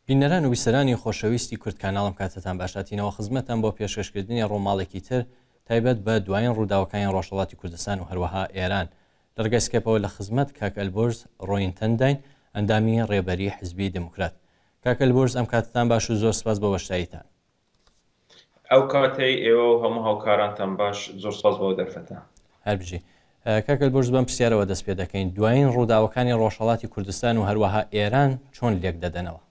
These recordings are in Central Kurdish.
بینەران و بیسەرانی خۆشەویستی کورد کاناڵم کاتتان باشاتینەوە خزمەتان بۆ پێشکەشکردنی ڕۆماڵێکی تر تایبەت بە دوایین ڕووداوەکانی ڕۆژهەڵاتی کوردستان و هەروەها ئێران دەرگای سکەپەوە لە خزمەت کاک ئەلبۆرز ڕۆینتەنداین ئەندامی ڕێبەری حزبی دموکرات. کاک ئەلبۆرز ئەم کاتتان باش و زۆر سپاس بە بەشداریتان. ئەو کاتەی ئێوە و هەموو هاوکارانتان باش، زۆر سپاس بۆ دەرفەتان. هەربژی کاک ئەلبۆرز بەم پرسیارەوە دەست پێ دەکەین دوایین ڕووداوەکانی ڕۆژهەڵاتی کوردستان و هەروەها ئێران چۆن لێک دەدەنەوە؟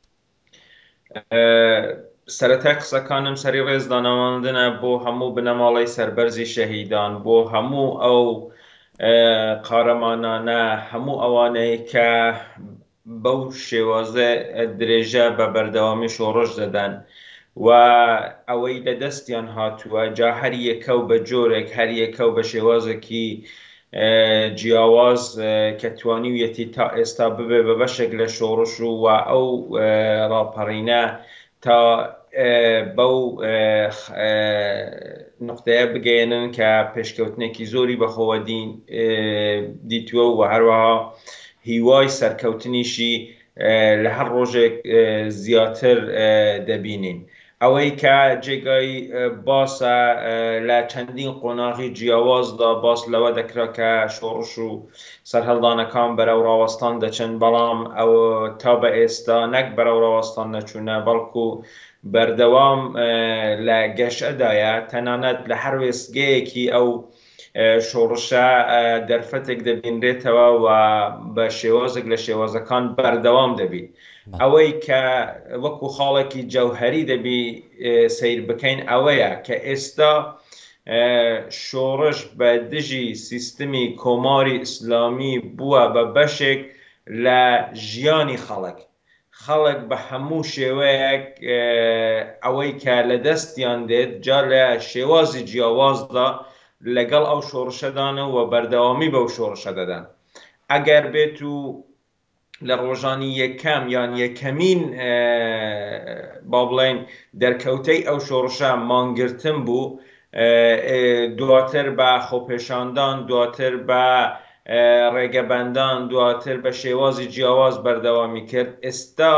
سەرەتای قسەکانم سەری ڕێزدانەوەندنە بۆ هەموو بنەماڵەی سەربەرزی شەهیدان، بۆ هەموو ئەو قارەمانانە، هەموو ئەوانەی کە بەو شێوازە درێژە بە بەردەوامی شۆڕش دەدەن و ئەوەی لە دەستیان هاتووە جا هەر یەکە و بە جۆرێک هەر یەکە و بە شێوازێکی جیاواز کە توانیویەتی تا ئێستا ببێ بە بەشێک لە شۆڕش و ئەو ڕاپەڕینە تا بەو نقطەیە بگەێنن کە پێشکەوتنێکی زۆری بەخۆوە دیتووە و هەروەها هیوای سەرکەوتنیشی لە هەر ڕۆژێک زیاتر دەبینین. ئەوەی کە جێگای باسە لە چەندین قۆناغی جیاوازدا باس لەوە دەکرا کە شۆڕش و سەرهەڵدانەکان بەرەو ڕاوەستان دەچن، بەڵام ئەو تا بە ئێستا نەک بەرەو ڕاوەستان نەچوونە بەڵکو بەردەوام لە گەشەدایە، تەنانەت لە هەر وێستگەیەکی ئەو شۆڕشە دەرفەتێک دەبینرێتەوە و بە شێوازێک لە شێوازەکان بەردەوام دەبیت. ئەوەی کە وەکو خاڵێکی جەوهەری دەبی سیر بکەین ئەوەیە کە ئێستا شۆڕش بە دژی سیستمی کۆماری ئیسلامی بووە بە بەشێک لە ژیانی خەڵک بە هەموو شێوەیەک ئەوەی کە لە دەستیان دێت جا لە شێوازی جیاوازدا لەگەڵ ئەو شۆڕشەدانە و بەردەوامی بەو شۆڕشە دەدەن. ئەگەر بێت و لە ڕۆژانی یەکەم یان یەکەمین با بڵێن دەرکەوتەی ئەو شۆڕشە مانگرتن بوو، دواتر بە خۆپێشاندان، دواتر بە ڕێگەبەندان، دواتر بە شێوازی جیاواز بەردەوامی کرد. ئێستا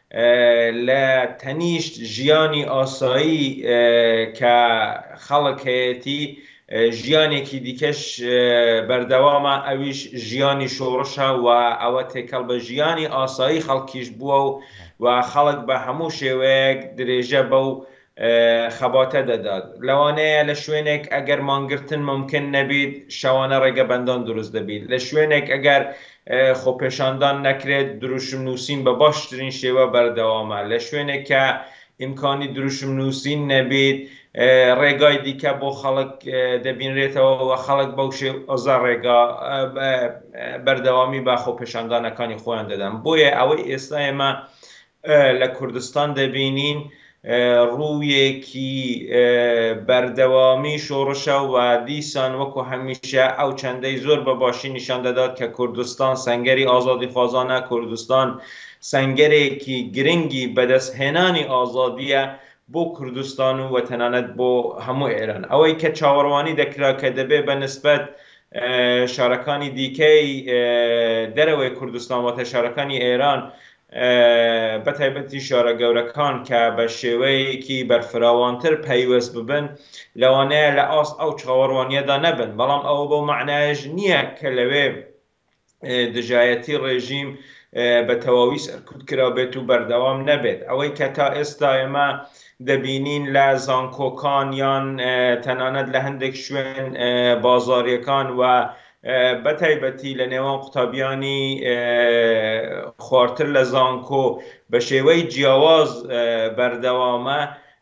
لە تەنیشت ژیانی ئاسایی کە خەڵک هەیەتی ژیانێکی دیکەش بەردەوامە، ئەویش ژیانی شۆڕشە و ئەوە تێکەڵ بە ژیانی ئاسایی خەڵکیش بووە و خەڵک بە هەموو شێوەیەک درێژە بەو خەباتە دەدات. لەوانەیە لە شوێنێک ئەگەر مانگرتن ممکن نەبیت، شەوانە ڕێگەبەندان دروست دەبیت. لە شوێنێک ئەگەر خۆپێشاندان نەکرێت، دروشم نووسین بە باشترین شێوە بەردەوامە. لە شوێنێک کە ئیمکانی دروشم نووسین نەبیت، ڕێگای دیکە بۆ خەڵک دەبینرێتەوە و خەڵک بەو شێوازە ڕێگا بەردەوامی بە خۆپێشاندانەکانی خۆیان دەدەن. بۆیە ئەوەی ئێستا ئێمە لە کوردستان دەبینین ڕوویەکی بەردەوامی شۆڕشە و دیسان وەکو هەمیشە ئەو چەندەی زۆر بە باشی نیشان دەدات کە کوردستان سەنگەری ئازادی خوازانە، کوردستان سەنگەرێکی گرنگی بەدەستهێنانی ئازادیە بۆ کوردستان و تەنانەت بۆ هەموو ئێران. ئەوەی کە چاوەڕوانی دەکرا کە دەبێت بە نسبەت شارەکانی دیکەی دەرەوەی کوردستان واتە شارەکانی ئێران بە تایبەتی شارە گەورەکان کە بە شێوەیەکی بەرفراوانتر پەیوەست ببن، لەوانەیە لە ئاست ئەو چاوەڕوانیەدا نەبن، بەڵام ئەوە بەو معنایش نییە کە لەوێ دژایەتی ڕێژیم بە تەواوی سەرکوت کرا بێت و بەردەوام نەبێت. ئەوەی کە تا ئێستا ئێمە دەبینین لە زانکۆکان یان تەنانەت لە هەندێک شوێن بازاریەکان و بە تایبەتی لە نێوان قوتابیانی خواردتر لە زانکۆ بە شێوەی جیاواز بەردەوامە،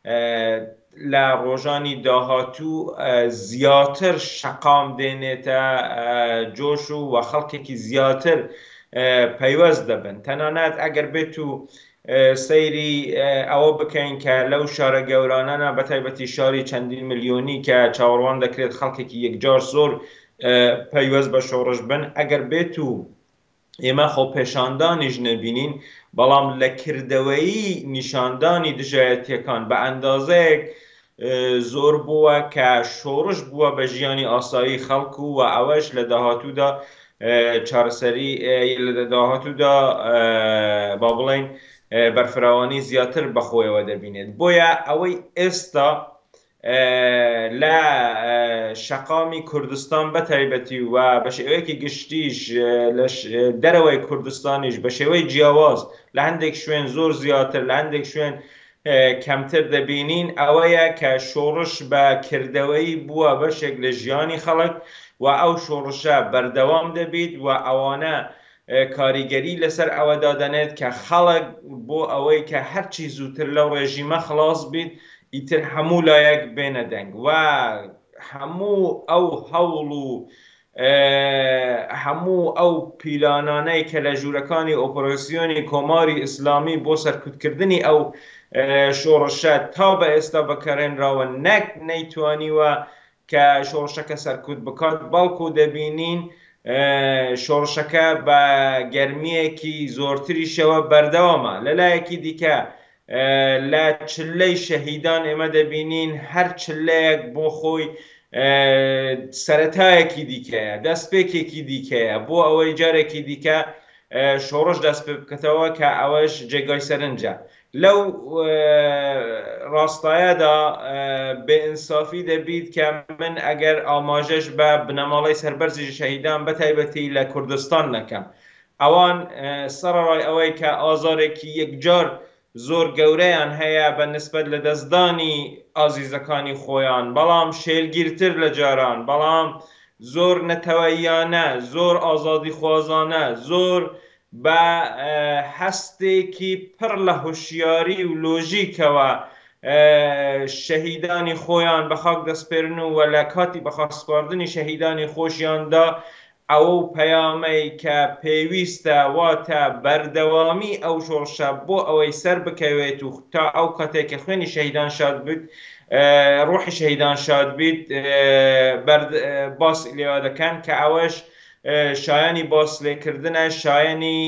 لە ڕۆژانی داهاتوو زیاتر شەقام دێنێتە جۆش و خەڵکێکی زیاتر پەیوەست دەبن. تەنانەت ئەگەر بێت و سەیری ئەوە بکەین کە لەو شارە گەورانانە بە تایبەتی شاری چەندین ملیۆنی کە چاوەڕوان دەکرێت خەڵکێکی یەکجار زۆر پەیوەست بە شۆڕش بن، ئەگەر بێت و ئێمە خۆپێشاندانیش نەبینین، بەڵام لە کردەوەیی نیشاندانی دژایەتیەکان بە ئەندازەیەک زۆر بووە کە شۆڕش بووە بە ژیانی ئاسایی خەڵکو و ئەوەش لە داهاتوودا چارەسەری لە داهاتوودا با بڵێن بەرفراوانی زیاتر بەخۆیەوە دەبینێت بۆیە ئەوەی ئێستا لە شەقامی کوردستان بە تایبەتی و بە شێوەیەکی گشتیش لە دەرەوەی کوردستانیش بە شێوەی جیاواز لە هەندێک شوێن زۆر زیاتر لە هەندێک شوێن کەمتر دەبینین ئەوەیە کە شۆڕش بە کردەوەی بووە بەشێک لە ژیانی خەڵک و ئەو شۆڕشە بەردەوام دەبیت و ئەوانە کاریگەری لەسەر ئەوە دادەنێت کە خەڵک بۆ ئەوەی کە هەرچی زووتر لەو ڕێژیمە خلاص بیت ئیتر هەموو لایەک بێنە دەنگ و هەموو ئەو هەوڵ و هەموو ئەو پیلانانەی کە لە ژوورەکانی ئۆپۆرسیۆنی کۆماری ئیسلامی بۆ سەرکوتکردنی ئەو شۆڕشە تا بە ئێستا بەکارهێنراوە نەک نەیتوانیوە کە شۆڕشەکە سەرکوت بکات بەڵکو دەبینین شۆڕشەکە بە گەرمیەکی زۆرتریشەوە بەردەوامە لەلایەکی دیکە لە چلەی شەهیدان ئێمە دەبینین هەر چلەیەک بۆ خۆی سەرەتایەکی دیکەیە دەستپێکێکی دیکەیە بۆ ئەوەی جارێکی دیکە شۆڕش دەست پێ بکەتەوە کە ئەوەش جێگای سەرنجە لەو ڕاستایەدا بێئینسافی دەبیت کە من ئەگەر ئاماژەش بە بنەماڵەی سەربەرزی شەهیدان بە تایبەتی لە کوردستان نەکەم ئەوان سەرڕای ئەوەی کە ئازارێکی یەکجار زۆر گەورەیان هەیە بە نسبەت لە دەستدانی ئازیزەکانی خۆیان بەڵام شێلگیرتر لە جاران بەڵام زۆر نەتەوەییانە زۆر ئازادی خوازانە زۆر بە هەستێکی پڕ لە هوشیاری و لۆژیکەوە شەهیدانی خۆیان بە خاک دەسپێرن و لە کاتی بەخاکسپاردنی شەهیدانی خۆشیاندا ئەو پەیامەی کە پێویستە واتە بەردەوامی ئەو شۆڕشە بۆ ئەوەی سەر بکەوێت و تا ئەو کاتێک کە خوێنی شەهیدان شاد بیت ڕۆحی شەهیدان شاد بیت باس لێوە دەکەن کە ئەوەش شایانی باس لێکردنە شایانی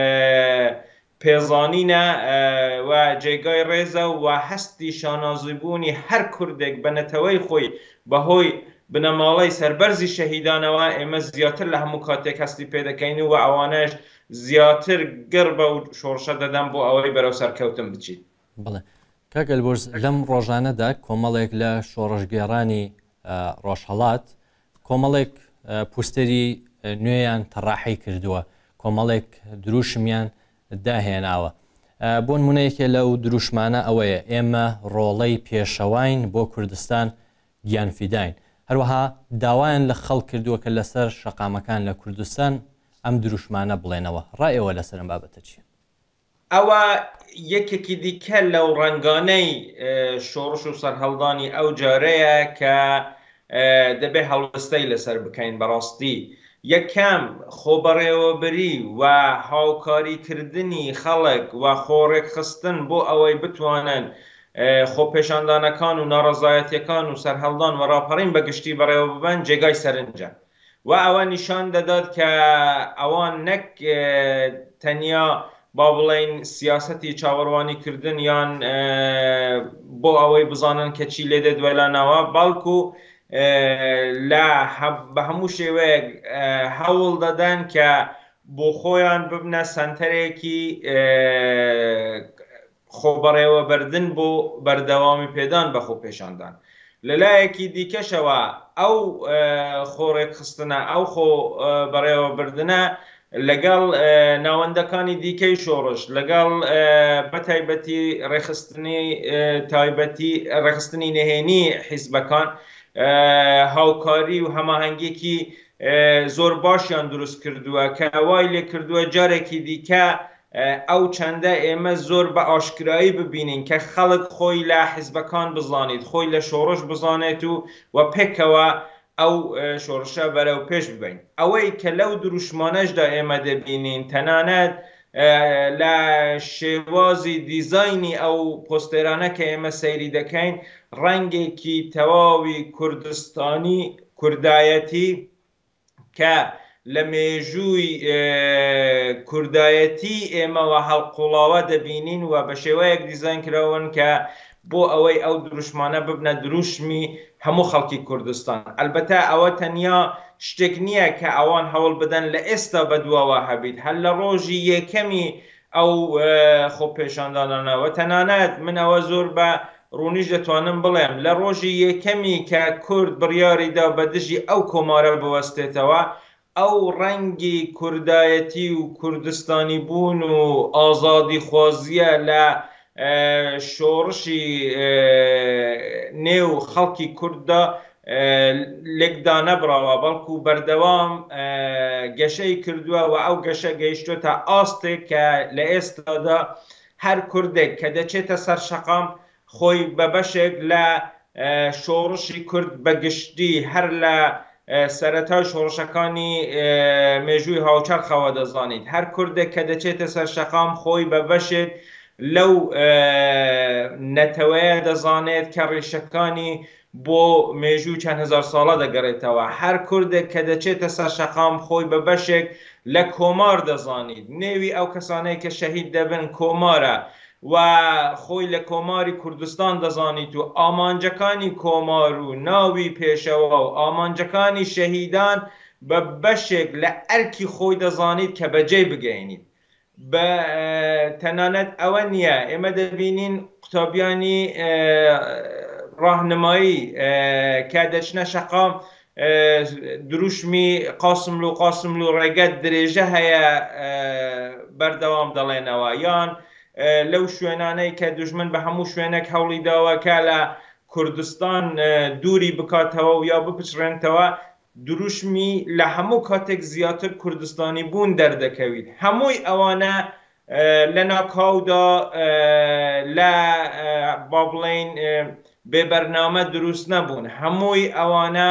پێزانینە و جێگای ڕێزە و هەستی شانازیبوونی هەر کوردێک بە نەتەوەی خۆی بەهۆی بنەماڵەی سەربەرزی شەهیدانەوە ئێمە زیاتر لە هەموو کاتێک هەستی پێ دەکەین و ئەوانەش زیاتر گڕ بە و شۆڕشە دەدەن بۆ ئەوەی بەرەو سەرکەوتن بچیت. بڵێ کاک ئەلبۆرز لەم ڕۆژانەدا کۆمەڵێک لە شۆڕشگێڕانی ڕۆژهەڵات کۆمەڵێک پوستەری نوێیان تەڕاحی کردووە کۆمەڵێک دروشمیان داهێناوە بۆ نمونەیەکێ لەو دروشمانە ئەوەیە ئێمە ڕۆڵەی پێشەواین بۆ کوردستان گیانفیداین هەروەها داوایان لە خەڵک کردووە کە لەسەر شەقامەکان لە کوردستان ئەم دروشمانە بڵێنەوە ڕائێوە لەسەر ئەم بابەتە چیە؟ ئەوە یەکێکی دیکە لەو ڕنگانەی شۆڕش و سەرهەڵدانی ئەو جارەیە کە دەبێ هەڵوەستەی لەسەر بکەین بەڕاستی یەکەم خۆبەڕێوەبەری و هاوکاریکردنی خەڵک و خۆڕێک خستن بۆ ئەوەی بتوانن خۆپێشاندانەکان و ناڕەزایەتیەکان و سەرهەڵدان و ڕاپەڕین بەگشتی بەڕێوە ببن جێگای سەرنجە و ئەوە نیشان دەدات کە ئەوان نەک تەنیا با بڵێن سیاسەتی چاوەڕوانیکردن یان بۆ ئەوەی بزانن کە چی لێ دەدوێلانەوە بەڵکو بە هەموو شێوەیەک هەوڵ دەدەن کە بۆ خۆیان ببنە سنتەرێکی خۆبەڕێوەبەردن بۆ بەردەوامی پێدان بە خۆپێشاندان لەلایەکی دیکەشەوە ئەو خۆڕێک خستنە ئەو خۆ بەڕێوەبردنە لەگەڵ ناوەندەکانی دیکەی شۆڕش لەگەڵ بەتایبەتی ڕێخستنی نهێنی حیزبەکان هاوکاری و هەماهەنگێکی زۆر باشیان دروست کردووە کە وای لێ کردووە جارێکی دیکە ئەو چەندە ئێمە زۆر بە ئاشکرایی ببینین کە خەڵک خۆی لە حیزبەکان بزانیت خۆی لە شۆڕش بزانێت و پێکەوە ئەو شۆڕشە بەرەو پێش ببین ئەوەی کە لەو دروشمانەشدا ئێمە دەبینین تەنانەت لە شێوازی دیزاینی ئەو پۆستێرانە کە ئێمە سەیری دەکەین ڕەنگێکی تەواوی کوردستانی کوردایەتی کە لە مێژووی کوردایەتی ئێمەوە هەڵقوڵاوە دەبینین و بە شێوەیەک دیزاین کراون کە بۆ ئەوەی ئەو دروشمانە ببنە دروشمی هەموو خەڵکی کوردستان ئەلبەتە ئەوە تەنیا شتێک نییە کە ئەوان هەوڵ بدەن لە ئێستا بەدواوە هەبیت هەر لە ڕۆژی یەکەمی ئەو خۆ پێشاندانانەوە تەنانەت من ئەوە زۆر بە ڕوونیش دەتوانم بڵێم لە ڕۆژی یەکەمی کە کورد بڕیاریدا بە دژی ئەو کۆمارە بوەستێتەوە ئەو ڕەنگی کوردایەتی و کوردستانی بوون و ئازادی خوازیە لە شۆڕشی نێو خەڵکی کورددا لێکدا نەبراوە بەڵکو بەردەوام گەشەی کردووە و ئەو گەشە گەیشتوتە ئاستێک کە لە ئێستادا هەر کوردێک کە دەچێتە سەر شەقام خۆی بە بەشێک لە شۆڕشی کورد بەگشتی هەر لە سەرەتای شۆڕشەکانی مێژووی هاوچەرخەوە دەزانیت هەر کوردێک کە دەچێتە سەر شەقام خۆی بە بەشێک لەو نەتەوەیە دەزانێت کە ڕێشەکانی بۆ مێژوو چەند هزار ساڵە دەگەڕێتەوە هەر کوردێک کە دەچێتە سەر شەقام خۆی بە بەشێک لە کۆمار دەزانیت نێوی ئەو کەسانەی کە شەهید دەبن کۆمارە و خۆی لە کۆماری کوردستان دەزانیت و ئامانجەکانی کۆمار و ناوی پێشەوە و ئامانجەکانی شەهیدان بە بەشێک لە ئەرکی خۆی دەزانیت کە بەجێ بگەینیت بە تەنانەت ئەوە نییە ئێمە دەبینین قوتابیانی ڕاهنمایی کە دەچنە شەقام دروشمی قاسملو و ڕێگەت درێژە هەیە بەردەوام دەڵێنەوە یان لەو شوێنانەی کە دوژمن بە هەموو شوێنێک هەوڵی داوەکە لە کوردستان دووری بکاتەوە و یا بپچڕێنتەوە دروشمی لە هەموو کاتێک زیاتر کوردستانی بوون دەردەکەویت هەمووی ئەوانە لە ناکاودا لە با بڵێین بێبەرنامە دروست نەبوون هەمووی ئەوانە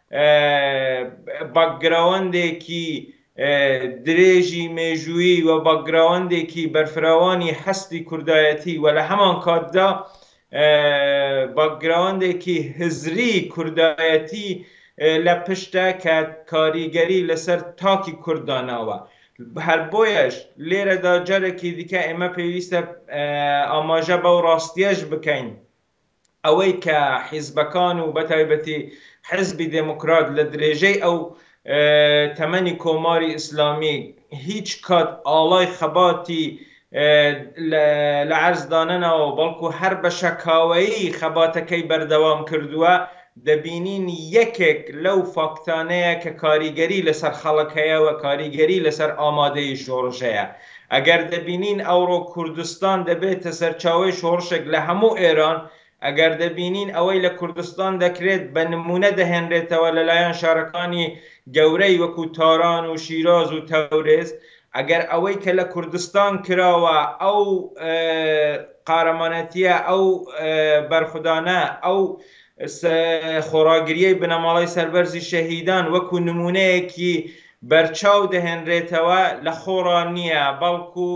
باکگراوندێکی درێژی مێژووی و باکگراوندێکی بەرفراوانی هەستی کوردایەتی و لە هەمان کاتدا باکگراوندێکی هزری کوردایەتی لە پشتە کە کاریگەری لەسەر تاکی کورداناوە هەر بۆیەش لێرەدا جارێکی دیکە ئێمە پێویستە ئاماژە بەو ڕاستیەش بکەین ئەوەی کە حیزبەکان و بەتایبەتی حزبی دموکرات لە درێژەی ئەو تەمەنی کۆماری ئیسلامی هیچ کات ئاڵای خەباتی لە عەرزدانەوە بەڵکو هەر بە شەکاوەیی خەباتەکەی بەردەوام کردووە دەبینین یەکێک لەو فاکتانەیە کە کاریگەری لەسەر خەڵک و کاریگەری لەسەر ئامادەی شۆڕشەیە ئەگەر دەبینین ئەوڕۆ کوردستان دەبێتە سەرچاوەی شۆڕشێک لە هەموو ئێران ئەگەر دەبینین ئەوەی لە کوردستان دەکرێت بە نمونە دەهێنرێتەوە لەلایەن شارەکانی گەورەی وەکو تاران و شیراز و تەورێز ئەگەر ئەوەی کە لە کوردستان کراوە ئەو قارەمانەتیە ئەو بەرخودانە ئەو خۆراگریەی بنەماڵی سەربەرزی شەهیدان وەکو نمونەیەکی بەرچاو دەهێنرێتەوە لە خۆڕان نییە بەڵکو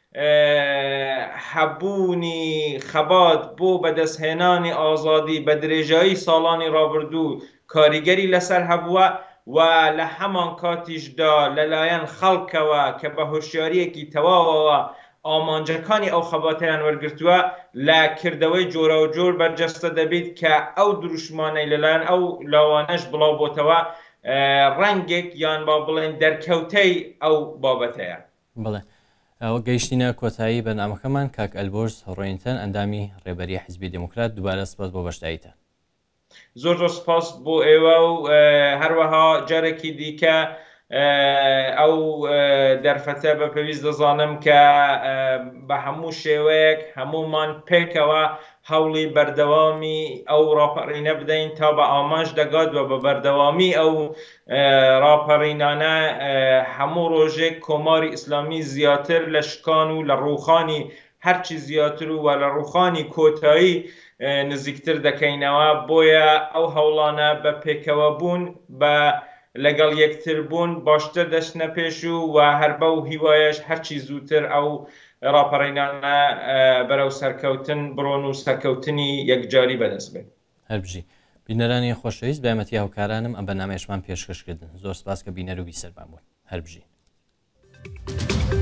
هەبوونی خەبات بۆ بەدەستهێنانی ئازادی بە درێژایی ساڵانی ڕابردوو کاریگەری لەسەر هەبووە و لە هەمان کاتیشدا لەلایەن خەڵکەوە کە بە هۆشیاریەکی تەواوەوە ئامانجەکانی ئەو خەباتیان وەرگرتووە لە کردەوەی جۆرە و جۆر بەرجەستە دەبێت کە ئەو دروشمانەی لەلایەن ئەو لاوانەش بڵاو بۆتەوە ڕەنگێک یان با بڵێن دەرکەوتەی ئەو بابەتەیە. بڵێ ئەوە گەیشتینە کۆتایی بەرنامەکەمان کاک ئەلبۆرز ڕۆینتن ئەندامی ڕێبەری حیزبی دموکرات دووبارە سپاس بۆ بەشداریتە. زۆر سپاس بۆ ئێوە و هەروەها جارێکی دیکە ئەو دەرفەتە بە پێویست دەزانم کە بە هەموو شێوەیەک هەمومان پێکەوە هەوڵی بەردەوامی ئەو ڕاپەڕینە بدەین تا بە ئاماژ دەگات و بە بەردەوامی ئەو ڕاپەڕینانە هەموو ڕۆژێک کۆماری ئیسلامی زیاتر لە شکان و لە ڕووخانی هەرچی زیاتر و لە ڕووخانی کۆتایی نزیکتر دەکەینەوە بۆیە ئەو هەوڵانە بە پێکەوە بوون بە لەگەڵ یەکتر بوون باشتر دەچنە پێش و هەر بە و هیوایەش هەرچی زووتر ئەو ڕاپەڕینانە بەرەو سەرکەوتن بڕۆن و سەرکەوتنی یەکجاری بەدەست بێت. هەربژی بینەرانی خۆشەویست بەیەمەتی هاوکارانم ئەم بەنامەیەشمان پێشکەشکردن زۆر سپاس کە بینەر و بیسەرمان بوون. هەربژی.